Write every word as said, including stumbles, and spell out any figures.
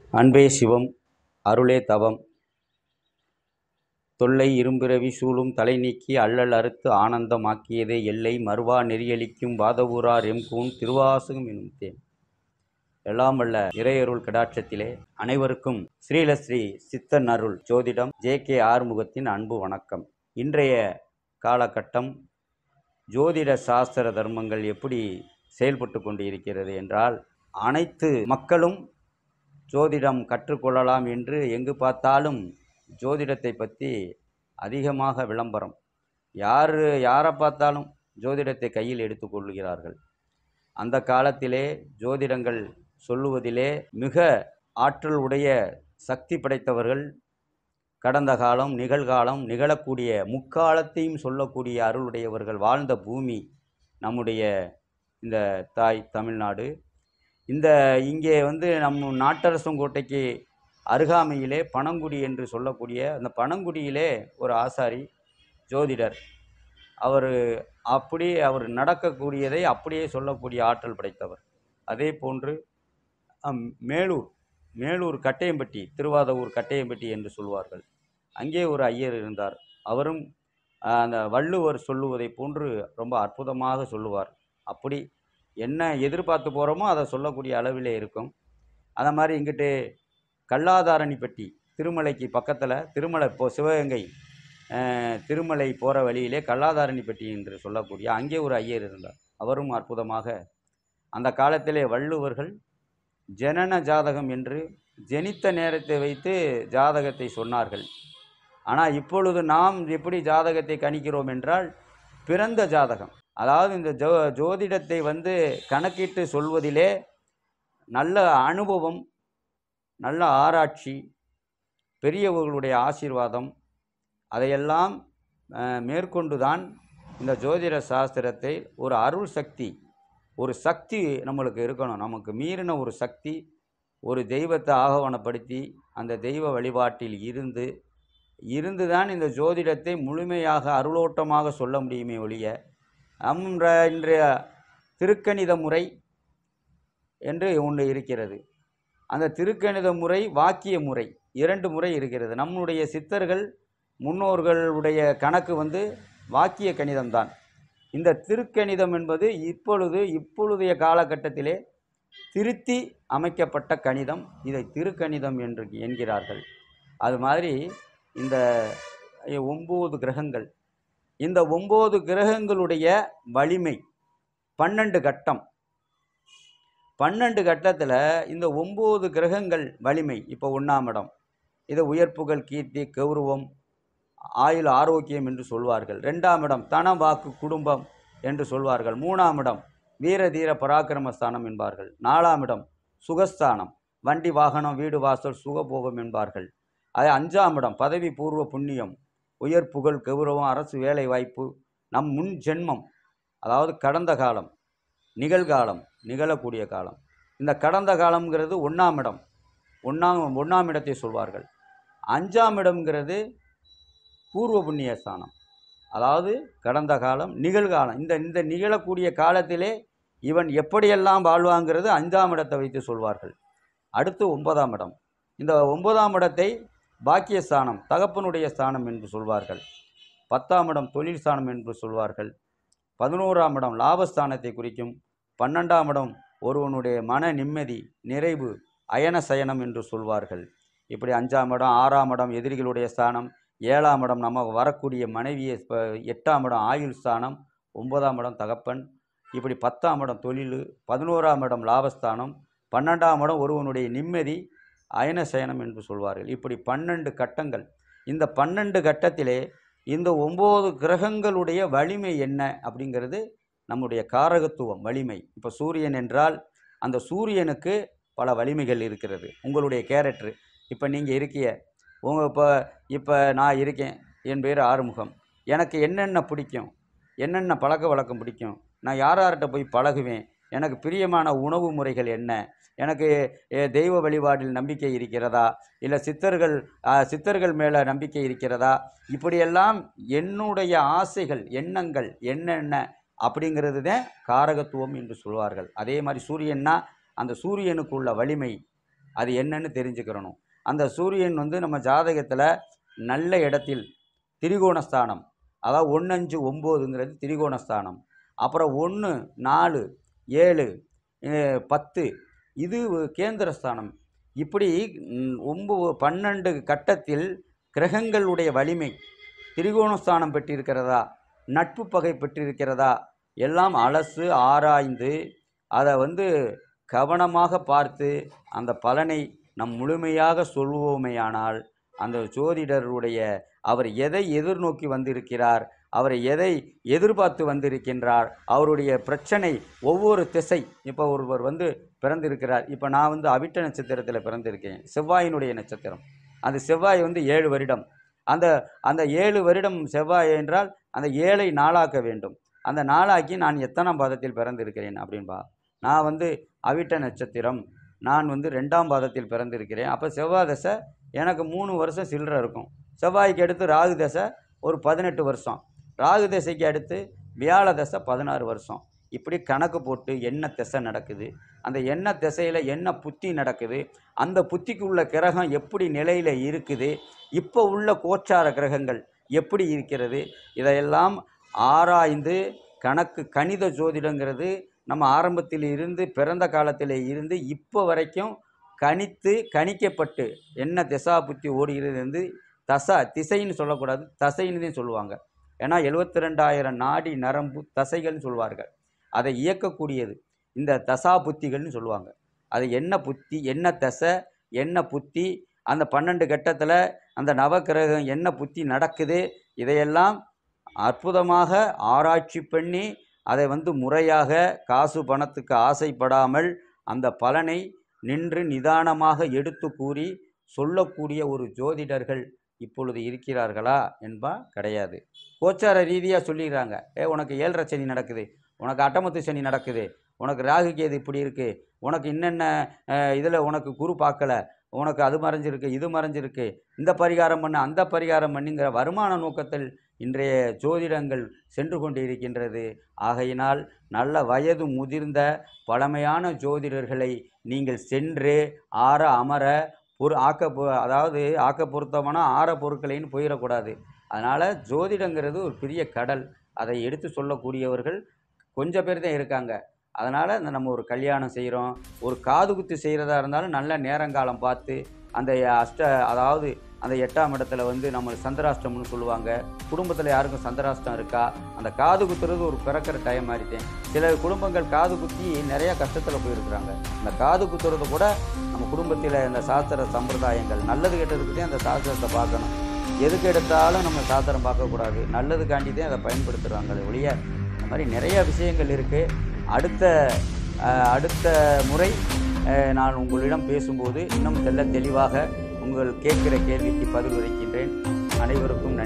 அன்பே சிவம், அருளே தவம். தொல்லை இரும்பிறவி சூழும் தலை நீக்கி அல்லல் அறுத்து ஆனந்தம் ஆக்கியதே எல்லை மறுவா நெறியளிக்கும் வாதவூரார் எம்கூன் திருவாசகம் எனும் தேன். எல்லாம் வல்ல இறையருள் கடாட்சத்திலே அனைவருக்கும் ஸ்ரீலஸ்ரீ சித்தன் அருள் ஜோதிடம் ஜே கே ஆறுமுகத்தின் அன்பு வணக்கம். இன்றைய காலகட்டம் ஜோதிட சாஸ்திர தர்மங்கள் எப்படி செயல்பட்டு கொண்டு இருக்கிறது என்றால், அனைத்து மக்களும் ஜோதிடம் கற்றுக்கொள்ளலாம் என்று எங்கு பார்த்தாலும் ஜோதிடத்தை பற்றி அதிகமாக விளம்பரம். யார் யாரை பார்த்தாலும் ஜோதிடத்தை கையில் எடுத்து கொள்கிறார்கள். அந்த காலத்திலே ஜோதிடங்கள் சொல்லுவதிலே மிக ஆற்றல் உடைய சக்தி படைத்தவர்கள். கடந்த காலம், நிகழ்காலம், நிகழக்கூடிய முக்காலத்தையும் சொல்லக்கூடிய அருளுடையவர்கள் வாழ்ந்த பூமி நம்முடைய இந்த தாய் தமிழ்நாடு. இந்த இங்கே வந்து நம் நாட்டரசங்கோட்டைக்கு அருகாமையிலே பனங்குடி என்று சொல்லக்கூடிய அந்த பனங்குடியிலே ஒரு ஆசாரி ஜோதிடர். அவர் அப்படி அவர் நடக்கக்கூடியதை அப்படியே சொல்லக்கூடிய ஆற்றல் படைத்தவர். அதே போன்று மேலூர் மேலூர் கட்டையம்பட்டி, திருவாதவூர் கட்டையம்பட்டி என்று சொல்வார்கள். அங்கே ஒரு ஐயர் இருந்தார். அவரும் அந்த வள்ளுவர் சொல்லுவதை போன்று ரொம்ப அற்புதமாக சொல்லுவார். அப்படி என்ன எதிர்பார்த்து போகிறோமோ அதை சொல்லக்கூடிய அளவிலே இருக்கும். அந்த மாதிரி இங்கிட்டு கல்லாதாரணிப்பட்டி, திருமலைக்கு பக்கத்தில், திருமலை இப்போ சிவகங்கை திருமலை போகிற வழியிலே கல்லாதாரணிப்பட்டி என்று சொல்லக்கூடிய அங்கே ஒரு ஐயர் இருந்தார். அவரும் அற்புதமாக அந்த காலத்திலே வள்ளுவர்கள் ஜனன ஜாதகம் என்று ஜனித்த நேரத்தை வைத்து ஜாதகத்தை சொன்னார்கள். ஆனால் இப்பொழுது நாம் எப்படி ஜாதகத்தை கணிக்கிறோம் என்றால், பிறந்த ஜாதகம். அதாவது இந்த ஜோ ஜோதிடத்தை வந்து கணக்கிட்டு சொல்வதிலே நல்ல அனுபவம், நல்ல ஆராய்ச்சி, பெரியவர்களுடைய ஆசீர்வாதம், அதையெல்லாம் மேற்கொண்டு தான் இந்த ஜோதிட சாஸ்திரத்தை ஒரு அருள் சக்தி, ஒரு சக்தி நம்மளுக்கு இருக்கணும். நமக்கு மீறின ஒரு சக்தி, ஒரு தெய்வத்தை ஆகவனப்படுத்தி அந்த தெய்வ வழிபாட்டில் இருந்து இருந்து தான் இந்த ஜோதிடத்தை முழுமையாக அருளோட்டமாக சொல்ல முடியுமே ஒழிய, நம் இன்றைய திருக்கணித முறை என்று ஒன்று இருக்கிறது. அந்த திருக்கணித முறை, வாக்கிய முறை, இரண்டு முறை இருக்கிறது. நம்முடைய சித்தர்கள் முன்னோர்களுடைய கணக்கு வந்து வாக்கிய கணிதம்தான். இந்த திருக்கணிதம் என்பது இப்பொழுது இப்பொழுதைய காலகட்டத்திலே திருத்தி அமைக்கப்பட்ட கணிதம். இதை திருக்கணிதம் என்று என்கிறார்கள். அது மாதிரி இந்த ஒம்பது கிரகங்கள், இந்த ஒம்பது கிரகங்களுடைய வலிமை பன்னெண்டு கட்டம். பன்னெண்டு கட்டத்தில் இந்த ஒம்பது கிரகங்கள் வலிமை. இப்போ ஒன்றாம் இடம், இதை உயர்ப்புகள், கீர்த்தி, கௌரவம், ஆயுள், ஆரோக்கியம் என்று சொல்வார்கள். ரெண்டாம் இடம் தனம், வாக்கு, குடும்பம் என்று சொல்வார்கள். மூணாம் இடம் வீர தீர பராக்கிரமஸ்தானம் என்பார்கள். நாலாம் இடம் சுகஸ்தானம், வண்டி, வாகனம், வீடு, வாசல், சுகபோகம் என்பார்கள். அது அஞ்சாம் இடம் பதவி, பூர்வ புண்ணியம், உயர் புகழ், கௌரவம், அரசு வேலை வாய்ப்பு, நம் முன் ஜென்மம், அதாவது கடந்த காலம், நிகழ்காலம், நிகழக்கூடிய காலம். இந்த கடந்த காலம்ங்கிறது ஒன்றாம் இடம், ஒன்றாம் ஒன்றாம் இடத்தை சொல்வார்கள். அஞ்சாம் இடம்ங்கிறது பூர்வ புண்ணிய ஸ்தானம், அதாவது கடந்த காலம், நிகழ்காலம். இந்த இந்த நிகழக்கூடிய காலத்திலே இவன் எப்படியெல்லாம் வாழ்வாங்கிறது அஞ்சாம் இடத்தை வைத்து சொல்வார்கள். அடுத்து ஒன்பதாம் இடம். இந்த ஒன்பதாம் இடத்தை பாக்கியஸ்தானம், தகப்பனுடைய ஸ்தானம் என்று சொல்வார்கள். பத்தாம் இடம் தொழில் ஸ்தானம் என்று சொல்வார்கள். பதினோராம் இடம் லாபஸ்தானத்தை குறிக்கும். பன்னெண்டாம் இடம் ஒருவனுடைய மன நிம்மதி, நிறைவு, அயன சயனம் என்று சொல்வார்கள். இப்படி அஞ்சாம் இடம், ஆறாம் இடம் எதிரிகளுடைய ஸ்தானம், ஏழாம் இடம் நம்ம வரக்கூடிய மனைவியை, எட்டாம் இடம் ஆயுள் ஸ்தானம், ஒன்பதாம் இடம் தகப்பன், இப்படி பத்தாம் இடம் தொழில், பதினோராம் இடம் லாபஸ்தானம், பன்னெண்டாம் இடம் ஒருவனுடைய நிம்மதி, அயன சயனம் என்று சொல்வார்கள். இப்படி பன்னெண்டு கட்டங்கள். இந்த பன்னெண்டு கட்டத்திலே இந்த ஒம்பது கிரகங்களுடைய வலிமை என்ன அப்படிங்கிறது நம்முடைய காரகத்துவம், வலிமை. இப்போ சூரியன் என்றால் அந்த சூரியனுக்கு பல வலிமைகள் இருக்கிறது. உங்களுடைய கேரக்டரு, இப்போ நீங்கள் இருக்கிய உங்கள் இப்போ இப்போ நான் இருக்கேன், என் பேர் ஆறுமுகம், எனக்கு என்னென்ன பிடிக்கும், என்னென்ன பழக்க வழக்கம் பிடிக்கும், நான் யார் யார்கிட்ட போய் பழகுவேன், எனக்கு பிரியமான உணவு முறைகள் என்ன, எனக்கு தெய்வ வழிபாடில் நம்பிக்கை இருக்கிறதா, இல்லை சித்தர்கள் சித்தர்கள் மேலே நம்பிக்கை இருக்கிறதா, இப்படியெல்லாம் என்னுடைய ஆசைகள், எண்ணங்கள் என்னென்ன அப்படிங்கிறது தான் காரகத்துவம் என்று சொல்வார்கள். அதே மாதிரி சூரியன்னா அந்த சூரியனுக்குள்ள வலிமை, அது என்னன்னு தெரிஞ்சுக்கிறணும். அந்த சூரியன் வந்து நம்ம ஜாதகத்தில் நல்ல இடத்தில் திரிகோணஸ்தானம், அதாவது ஒன்று அஞ்சு ஒம்போதுங்கிறது திரிகோணஸ்தானம். அப்புறம் ஒன்று நாலு ஏழு பத்து இது கேந்திரஸ்தானம். இப்படி ஒம்பது பன்னெண்டு கட்டத்தில் கிரகங்களுடைய வலிமை திரிகோணஸ்தானம் பெற்றிருக்கிறதா, நட்பு பகை பெற்றிருக்கிறதா எல்லாம் அலசு ஆராய்ந்து அதை வந்து கவனமாக பார்த்து அந்த பலனை நம் முழுமையாக சொல்வோமேயானால் அந்த ஜோதிடருடைய அவர் எதை எதிர்நோக்கி வந்திருக்கிறார், அவர் எதை எதிர்பார்த்து வந்திருக்கின்றார், அவருடைய பிரச்சனை ஒவ்வொரு திசை. இப்போ ஒருவர் வந்து பிறந்திருக்கிறார். இப்போ நான் வந்து அவிட்ட நட்சத்திரத்தில் பிறந்திருக்கேன், செவ்வாயினுடைய நட்சத்திரம். அந்த செவ்வாய் வந்து ஏழு வருடம். அந்த அந்த ஏழு வருடம் செவ்வாய் என்றால் அந்த ஏழை நாளாக்க வேண்டும். அந்த நாளாக்கி நான் எத்தனாம் பாதத்தில் பிறந்திருக்கிறேன் அப்படின்பா. நான் வந்து அவிட்ட நட்சத்திரம், நான் வந்து ரெண்டாம் பாதத்தில் பிறந்திருக்கிறேன். அப்போ செவ்வாய் தசை எனக்கு மூணு வருஷம் சில்லறை இருக்கும். செவ்வாய்க்கு அடுத்து ராகு தசை ஒரு பதினெட்டு வருஷம், ராகு தசைக்கு அடுத்து வியாழ தசை பதினாறு வருஷம். இப்படி கணக்கு போட்டு என்ன திசை நடக்குது, அந்த என்ன திசையில் என்ன புத்தி நடக்குது, அந்த புத்திக்கு உள்ள கிரகம் எப்படி நிலையில் இருக்குது, இப்போ உள்ள கோச்சார கிரகங்கள் எப்படி இருக்கிறது, இதையெல்லாம் ஆராய்ந்து கணக்கு கணித ஜோதிடங்கிறது நம்ம ஆரம்பத்தில் இருந்து பிறந்த காலத்தில் இருந்து இப்போ வரைக்கும் கணித்து கணிக்கப்பட்டு என்ன திசா புத்தி ஓடுகிறது வந்து தசா திசைன்னு சொல்லக்கூடாது, தசைன்னு தான் சொல்லுவாங்க. ஏன்னா எழுபத்தி ரெண்டாயிரம் நாடி நரம்பு தசைகள்னு சொல்வார்கள். அதை இயக்கக்கூடியது இந்த தசா புத்திகள்னு சொல்லுவாங்க. அது என்ன புத்தி, என்ன தசை, என்ன புத்தி, அந்த பன்னெண்டு கட்டத்தில் அந்த நவக்கிரகம் என்ன புத்தி நடக்குது, இதையெல்லாம் அற்புதமாக ஆராய்ச்சி பண்ணி அதை வந்து முறையாக காசு பணத்துக்கு ஆசைப்படாமல் அந்த பலனை நின்று நிதானமாக எடுத்து கூறி சொல்லக்கூடிய ஒரு ஜோதிடர்கள் இப்பொழுது இருக்கிறார்களா என்பா கிடையாது. கோச்சார ரீதியாக சொல்லிடுறாங்க, ஏ உனக்கு ஏழரை சனி நடக்குது, உனக்கு அட்டமத்து சனி நடக்குது, உனக்கு ராகு கேது இப்படி இருக்குது, உனக்கு என்னென்ன இதில் உனக்கு குரு பார்க்கலை, உனக்கு அது மறைஞ்சிருக்கு இது மறைஞ்சிருக்கு, இந்த பரிகாரம் பண்ண அந்த பரிகாரம் பண்ணுங்கிற வருமான நோக்கத்தில் இன்றைய ஜோதிடங்கள் சென்று கொண்டு இருக்கின்றது. ஆகையினால் நல்ல வயது முதிர்ந்த பழமையான ஜோதிடர்களை நீங்கள் சென்று ஆற அமர பொரு ஆக்க அதாவது ஆக்க பொருத்தமான ஆற பொருட்களைன்னு போயிடக்கூடாது. அதனால் ஜோதிடங்கிறது ஒரு பெரிய கடல், அதை எடுத்து சொல்லக்கூடியவர்கள் கொஞ்சம் பேர் தான் இருக்காங்க. அதனால் இந்த நம்ம ஒரு கல்யாணம் செய்கிறோம், ஒரு காது குத்து செய்கிறதா இருந்தாலும் நல்ல நேரங்காலம் பார்த்து அந்த அஷ்ட அதாவது அந்த எட்டாம் இடத்துல வந்து நம்ம சந்திராஷ்டம்னு சொல்லுவாங்க. குடும்பத்தில் யாருக்கும் சந்திராஷ்டம் இருக்கா, அந்த காது குத்துறது ஒரு பிறக்கிற டைம் மாறிட்டேன். சில குடும்பங்கள் காது குத்தி நிறையா கஷ்டத்தில் போயிருக்கிறாங்க. அந்த காது குத்துறது கூட நம்ம குடும்பத்தில் இந்த சாஸ்திர சம்பிரதாயங்கள் நல்லது கெட்டதுக்குதே அந்த சாஸ்திரத்தை பார்க்கணும். எதுக்கு எடுத்தாலும் நம்ம சாஸ்திரம் பார்க்கக்கூடாது, நல்லதுக்காண்டி தான் அதை பயன்படுத்துகிறாங்க ஒழிய இந்த மாதிரி நிறையா விஷயங்கள் இருக்குது. அடுத்த அடுத்த முறை நான் உங்களிடம் பேசும்போது இன்னும் தெல்ல தெளிவாக உங்கள் கேட்கிற கேள்விக்கு பதில் உரைக்கின்றேன். அனைவருக்கும்